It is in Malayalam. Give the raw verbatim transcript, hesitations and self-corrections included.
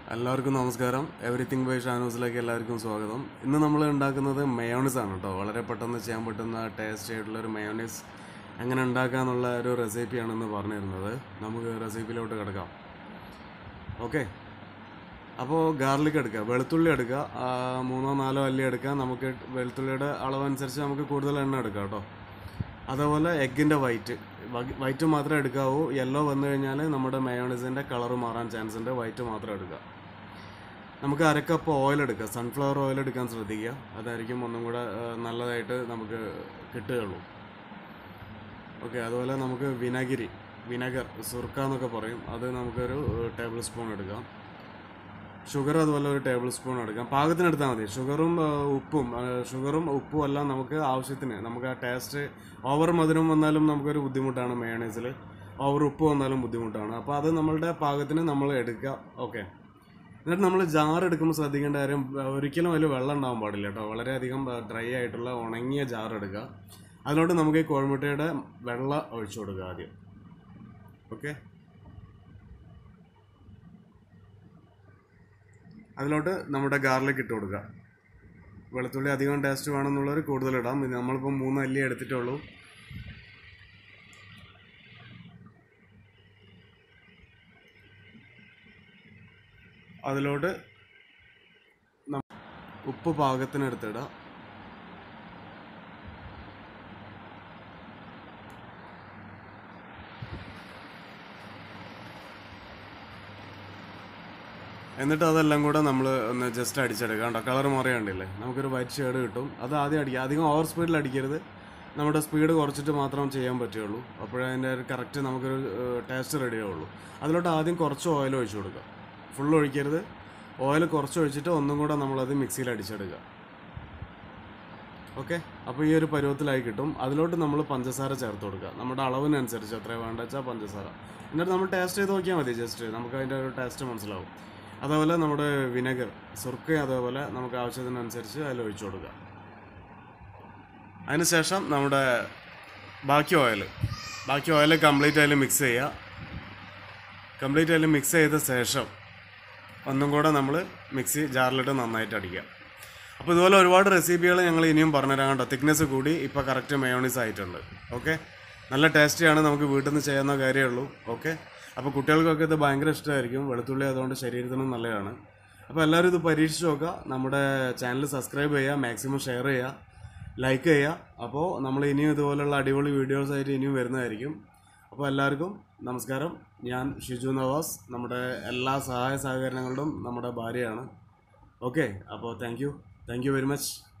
എല്ലാവർക്കും നമസ്കാരം. എവറിത്തിങ് ബൈ ഷാനൂസിലേക്ക് എല്ലാവർക്കും സ്വാഗതം. ഇന്ന് നമ്മൾ ഉണ്ടാക്കുന്നത് മയോണൈസ് ആണ് കേട്ടോ. വളരെ പെട്ടെന്ന് ചെയ്യാൻ പറ്റുന്ന ടേസ്റ്റി ആയിട്ടുള്ളൊരു മയോണൈസ് എങ്ങനെ ഉണ്ടാക്കാന്നുള്ള ഒരു റെസിപ്പിയാണ് ഇന്ന് പറഞ്ഞു തരുന്നത്. നമുക്ക് റെസിപ്പിയിലോട്ട് കിടക്കാം. ഓക്കെ, അപ്പോൾ ഗാർലിക് എടുക്കുക, വെളുത്തുള്ളി എടുക്കുക, മൂന്നോ നാലോ അല്ലി എടുക്കുക. നമുക്ക് വെളുത്തുള്ളിയുടെ അളവനുസരിച്ച് നമുക്ക് കൂടുതൽ എണ്ണ എടുക്കാം കേട്ടോ. അതേപോലെ എഗ്ഗിൻ്റെ വൈറ്റ് വൈറ്റ് മാത്രമേ എടുക്കാവൂ. യെല്ലോ വന്നു കഴിഞ്ഞാൽ നമ്മുടെ മയോണൈസിൻ്റെ കളറ് മാറാൻ ചാൻസ് ഉണ്ട്. വൈറ്റ് മാത്രം എടുക്കുക. നമുക്ക് അരക്കപ്പ് ഓയിൽ എടുക്കുക. സൺഫ്ലവർ ഓയിൽ എടുക്കാൻ ശ്രദ്ധിക്കുക. അതായിരിക്കും ഒന്നും കൂടെ നല്ലതായിട്ട് നമുക്ക് കിട്ടുകയുള്ളൂ. ഓക്കെ, അതുപോലെ നമുക്ക് വിനാഗിരി വിനാഗർ സുർക്ക എന്നൊക്കെ പറയും, അത് നമുക്കൊരു ടേബിൾ സ്പൂൺ എടുക്കാം. ഷുഗർ അതുപോലെ ഒരു ടേബിൾ സ്പൂൺ എടുക്കാം. പാകത്തിന് എടുത്താൽ മതി. ഷുഗറും ഉപ്പും ഷുഗറും ഉപ്പും എല്ലാം നമുക്ക് ആവശ്യത്തിന്. നമുക്ക് ആ ടേസ്റ്റ് ഓവർ മധുരം വന്നാലും നമുക്കൊരു ബുദ്ധിമുട്ടാണ് മയോണൈസിൽ. ഓവർ ഉപ്പ് വന്നാലും ബുദ്ധിമുട്ടാണ്. അപ്പോൾ അത് നമ്മളുടെ പാകത്തിന് നമ്മൾ എടുക്കുക. ഓക്കെ, എന്നിട്ട് നമ്മൾ ജാർ എടുക്കുമ്പോൾ ശ്രദ്ധിക്കേണ്ട കാര്യം, ഒരിക്കലും അതിൽ വെള്ളം ഉണ്ടാകാൻ പാടില്ല കേട്ടോ. വളരെയധികം ഡ്രൈ ആയിട്ടുള്ള ഉണങ്ങിയ ജാർ എടുക്കുക. അതിലോട്ട് നമുക്ക് ഈ കോഴിമുട്ടയുടെ വെള്ളം ഒഴിച്ചു കൊടുക്കുക ആദ്യം. ഓക്കെ, അതിലോട്ട് നമ്മുടെ ഗാർലിക് ഇട്ട് കൊടുക്കുക. വെളുത്തുള്ളി അധികം ടേസ്റ്റ് വേണമെന്നുള്ളവർ കൂടുതലിടാം. നമ്മളിപ്പോൾ മൂന്ന് അല്ലി എടുത്തിട്ടുള്ളൂ. അതിലോട്ട് ഉപ്പ് പാകത്തിന് എടുത്തിടാം. എന്നിട്ട് അതെല്ലാം കൂടെ നമ്മൾ ഒന്ന് ജസ്റ്റ് അടിച്ചെടുക്കുക. കണ്ടോ, കളർ മാറിയാണ്ടില്ലേ, നമുക്കൊരു വൈറ്റ് ഷെയ്ഡ് കിട്ടും. അത് ആദ്യം അടിക്കുക. അധികം ഓവർ സ്പീഡിൽ അടിക്കരുത്. നമ്മുടെ സ്പീഡ് കുറച്ചിട്ട് മാത്രം ചെയ്യാൻ പറ്റുള്ളൂ. അപ്പോഴേ അതിൻ്റെ ഒരു കറക്റ്റ് നമുക്കൊരു ടേസ്റ്റ് റെഡി ആവുള്ളൂ. അതിലോട്ട് ആദ്യം കുറച്ച് ഓയിൽ ഒഴിച്ചു കൊടുക്കുക. ഫുൾ ഒഴിക്കരുത്. ഓയിൽ കുറച്ച് ഒഴിച്ചിട്ട് ഒന്നും കൂടെ നമ്മളത് മിക്സിയിൽ അടിച്ചെടുക്കുക. ഓക്കെ, അപ്പോൾ ഈ ഒരു പരുവത്തിലായി കിട്ടും. അതിലോട്ട് നമ്മൾ പഞ്ചസാര ചേർത്ത് കൊടുക്കുക. നമ്മുടെ അളവിനനുസരിച്ച് എത്ര വേണ്ട വെച്ചാൽ പഞ്ചസാര. എന്നിട്ട് നമ്മൾ ടേസ്റ്റ് ചെയ്ത് നോക്കിയാൽ മതി. ജസ്റ്റ് നമുക്ക് അതിൻ്റെ ഒരു ടേസ്റ്റ് മനസ്സിലാവും. അതേപോലെ നമ്മുടെ വിനെഗർ സുർക്ക അതേപോലെ നമുക്ക് ആവശ്യത്തിനനുസരിച്ച് അതിൽ ഒഴിച്ചു കൊടുക്കുക. അതിനുശേഷം നമ്മുടെ ബാക്കി ഓയിൽ ബാക്കി ഓയിൽ കംപ്ലീറ്റ് അതിൽ മിക്സ് ചെയ്യുക. കംപ്ലീറ്റ് അതിൽ മിക്സ് ചെയ്ത ശേഷം ഒന്നും കൂടെ നമ്മൾ മിക്സി ജാറിലിട്ട് നന്നായിട്ട് അടിക്കുക. അപ്പോൾ ഇതുപോലെ ഒരുപാട് റെസിപ്പികൾ ഞങ്ങൾ ഇനിയും പറഞ്ഞുതരാം കേട്ടോ. തിക്നെസ് കൂടി ഇപ്പോൾ കറക്റ്റ് മയോണൈസ് ആയിട്ടുണ്ട്. ഓക്കെ, നല്ല ടേസ്റ്റിയാണ്. നമുക്ക് വീട്ടിൽ നിന്ന് ചെയ്യാവുന്ന കാര്യമേ ഉള്ളൂ. ഓക്കെ, അപ്പോൾ കുട്ടികൾക്കൊക്കെ ഇത് ഭയങ്കര ഇഷ്ടമായിരിക്കും. വെളുത്തുള്ളി അതുകൊണ്ട് ശരീരത്തിനും നല്ലതാണ്. അപ്പോൾ എല്ലാവരും ഇത് പരീക്ഷിച്ച് നോക്കുക. നമ്മുടെ ചാനൽ സബ്സ്ക്രൈബ് ചെയ്യുക, മാക്സിമം ഷെയർ ചെയ്യുക, ലൈക്ക് ചെയ്യുക. അപ്പോൾ നമ്മൾ ഇനിയും ഇതുപോലുള്ള അടിപൊളി വീഡിയോസായിട്ട് ഇനിയും വരുന്നതായിരിക്കും. അപ്പോൾ എല്ലാവർക്കും നമസ്കാരം. ഞാൻ ഷിജു നവാസ്. നമ്മുടെ എല്ലാ സഹായ സഹകരണങ്ങളുടെയും നമ്മുടെ ഭാര്യയാണ്. ഓക്കെ, അപ്പോൾ thank you thank you very much.